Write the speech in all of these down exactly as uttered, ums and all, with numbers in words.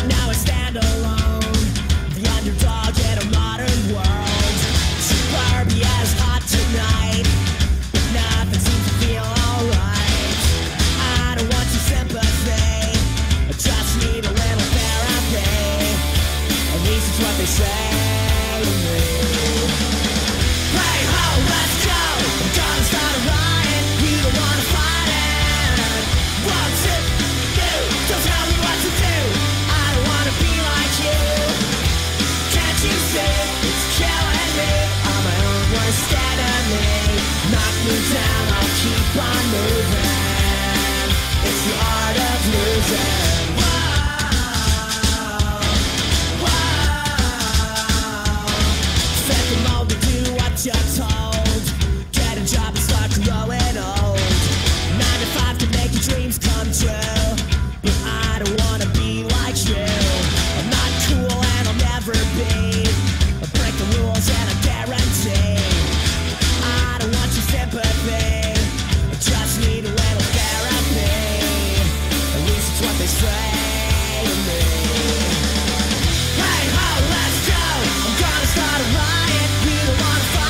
now I stand alone, the underdog in a modern world. Suburbia is hot tonight, but nothing seems to feel alright. I don't want your sympathy, I just need a little therapy. At least it's what they say to me. Hey ho, let's go! I'm gonna start a riot. You don't wanna fight it. What's it do? Don't tell me what to do. I don't wanna be like you. Can't you see? It's killing me. I'm my own worst enemy. Knock me down, I'll keep on moving. It's the art of losing. You're told, get a job and start growing old. Nine to five to make your dreams come true, but I don't wanna be like you. I'm not cool and I'll never be. I break the rules and I guarantee I don't want your sympathy, I just need a little therapy. At least it's what they say to me. Hey ho, let's go! I'm gonna start a riot. You don't wanna fight.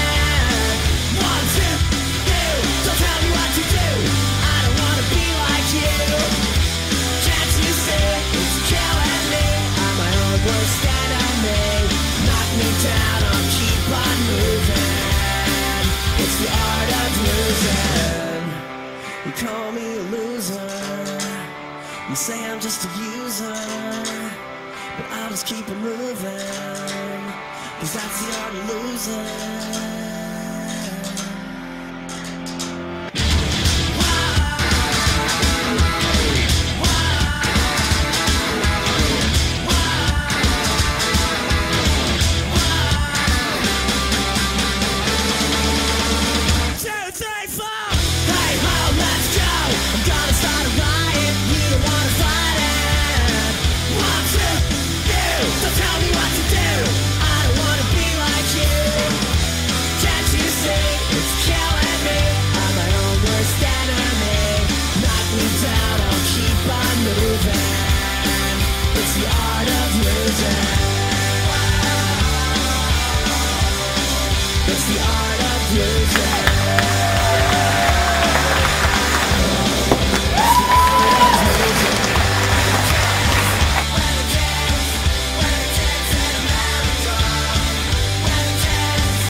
Worst enemy, knock me down, I'll keep on moving. It's the art of losing. You call me a loser, you say I'm just a user, but I'll just keep it moving, 'cause that's the art of losing.